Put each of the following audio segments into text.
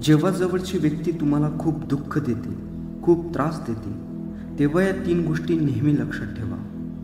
जेव्हा जवळची व्यक्ती तुम्हाला खूप दुःख देते, खूप त्रास देते, तेव्हा या 3 गोष्टी नेहमी लक्षात ठेवा.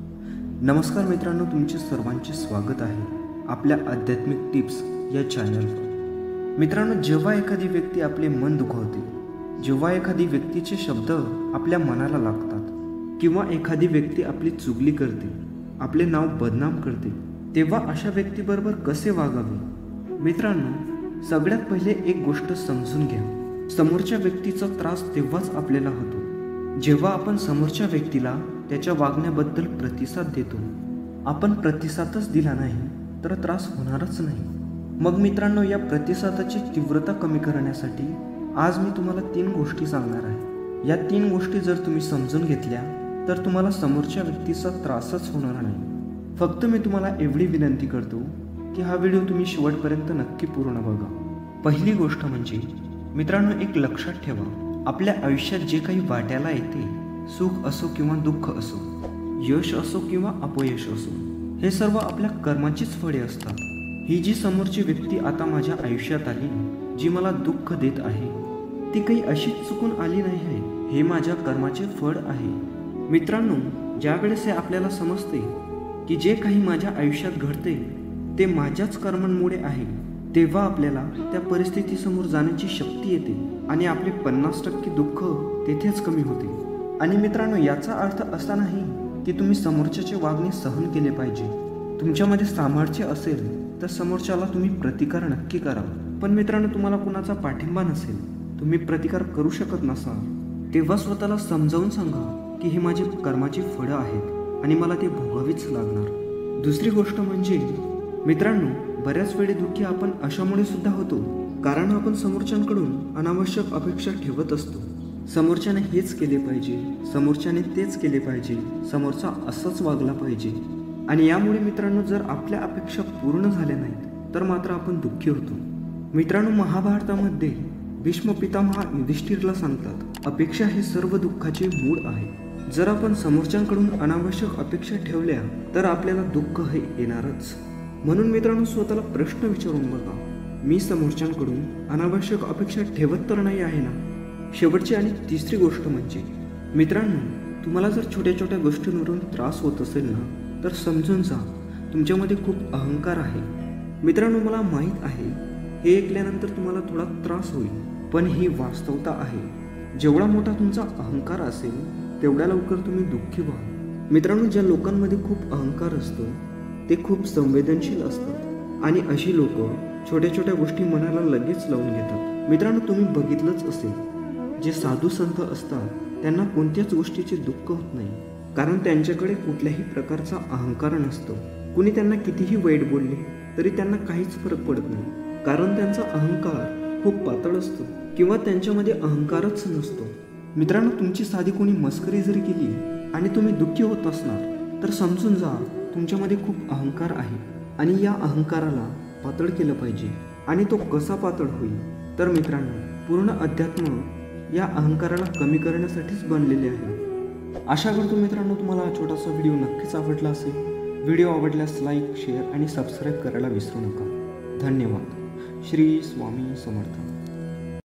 नमस्कार मित्रांनो, तुमचे सर्वांचे स्वागत आहे आपल्या आध्यात्मिक टिप्स या चॅनलवर. मित्रांनो, जेव्हा एखादी व्यक्ती आपले मन दुखावते, जेव्हा एखादी व्यक्तीचे शब्द आपल्या मनाला लागतात किंवा एखादी व्यक्ती आपली चुगली करते, आपले नाव बदनाम करते, तेव्हा अशा व्यक्तीबरोबर कसे वागावे? मित्रांनो, सगळ्यात पहिले एक गोष्ट समजून घ्या. समोरच्या व्यक्तीचा त्रास तेव्हाच आपल्याला होतो जेव्हा आपण समोरच्या व्यक्तीला त्याच्या वागण्याबद्दल प्रतिसाद देतो. आपण प्रतिसादच दिला नाही तर त्रास होणारच नाही. मग मित्रांनो, या प्रतिसादाची तीव्रता कमी करण्यासाठी आज मी तुम्हाला 3 गोष्टी सांगणार आहे. या 3 गोष्टी जर तुम्ही समजून घेतल्या तर तुम्हाला समोरच्या व्यक्तीचा त्रासच होणार नाही. फक्त मी तुम्हाला एवढी विनंती करतो की हा व्हिडिओ तुम्ही शेवटपर्यंत नक्की पूर्ण बघा. पहिली गोष्ट म्हणजे मित्रांनो, एक लक्षात ठेवा, आपल्या आयुष्यात जे काही वाट्याला येते, सुख असो किंवा दुःख असो, यश असो किंवा अपयश असो, हे सर्व आपल्या कर्माचीच फळे असतात. ही जी समोरची व्यक्ती आता माझ्या आयुष्यात आली, जी मला दुःख देत आहे, ती काही अशीच चुकून आली नाही आहे. हे माझ्या कर्माचे फळ आहे. मित्रांनो, ज्या वेळेस हे आपल्याला समजते की जे काही माझ्या आयुष्यात घडते ते माझ्याच कर्मांमुळे आहे, तेव्हा आपल्याला त्या परिस्थितीसमोर जाण्याची शक्ती येते आणि आपले 50% दुःख तेथेच कमी होते. आणि मित्रांनो, याचा अर्थ असा नाही की तुम्ही समोरच्याचे वागणे सहन केले पाहिजे. तुमच्यामध्ये सामर्थ्य असेल तर समोरच्याला तुम्ही प्रतिकार नक्की करा. पण मित्रांनो, तुम्हाला कुणाचा पाठिंबा नसेल, तुम्ही प्रतिकार करू शकत नसाल, तेव्हा स्वतःला समजावून सांगा की ही माझी कर्माची फळं आहेत आणि मला ते भोगावीच लागणार. दुसरी गोष्ट म्हणजे मित्रांनो, बऱ्याच वेळी दुःखी आपण अशामुळे सुद्धा होतो कारण आपण समोरच्यांकडून अनावश्यक अपेक्षा ठेवत असतो. समोरच्याने हेच केले पाहिजे, समोरच्याने तेच केले पाहिजे, समोरचा असंच वागला पाहिजे. आणि यामुळे मित्रांनो, जर आपल्या अपेक्षा पूर्ण झाल्या नाहीत तर मात्र आपण दुःखी होतो. मित्रांनो, महाभारतामध्ये भीष्म पितामह युधिष्ठिरला सांगतात, अपेक्षा हे सर्व दुःखाचे मूळ आहे. जर आपण समोरच्यांकडून अनावश्यक अपेक्षा ठेवल्या तर आपल्याला दुःख हे येणारच. म्हणून मित्रांनो, स्वतःला प्रश्न विचारून बघा, मी समोरच्यांकडून अनावश्यक अपेक्षा ठेवत तर नाही आहे ना? शेवटची आणि तिसरी गोष्ट म्हणजे मित्रांनो, तुम्हाला जर छोट्या छोट्या गोष्टींवरून त्रास होत असेल ना, तर समजून जा, तुमच्यामध्ये खूप अहंकार आहे. मित्रांनो, मला माहीत आहे हे ऐकल्यानंतर तुम्हाला थोडा त्रास होईल, पण ही वास्तवता आहे. जेवढा मोठा तुमचा अहंकार असेल तेवढ्या लवकर तुम्ही दुःखी व्हा. मित्रांनो, ज्या लोकांमध्ये खूप अहंकार असतो ते खूप संवेदनशील असतात आणि अशी लोक छोट्या छोट्या गोष्टी मनाला लगेच लावून घेतात. मित्रांनो, तुम्ही बघितलंच असेल, जे साधू संत असतात त्यांना कोणत्याच गोष्टीचे दुःख होत नाही कारण त्यांच्याकडे कुठल्याही प्रकारचा अहंकार नसतो. कुणी त्यांना कितीही वाईट बोलले तरी त्यांना काहीच फरक पडत नाही कारण त्यांचा अहंकार खूप पातळ असतो किंवा त्यांच्यामध्ये अहंकारच नसतो. मित्रांनो, तुमची साधी कोणी मस्करी जरी केली आणि तुम्ही दुःखी होत असणार तर समजून जा, तुमच्यामध्ये खूप अहंकार आहे आणि या अहंकाराला पातळ केलं पाहिजे. आणि तो कसा पातळ होईल? तर मित्रांनो, पूर्ण अध्यात्म या अहंकाराला कमी करण्यासाठीच बनलेले आहे. आशा करतो मित्रांनो, तुम्हाला हा छोटासा व्हिडिओ नक्कीच आवडला असेल. व्हिडिओ आवडल्यास लाईक, शेअर आणि सबस्क्राईब करायला विसरू नका. धन्यवाद. श्री स्वामी समर्थ.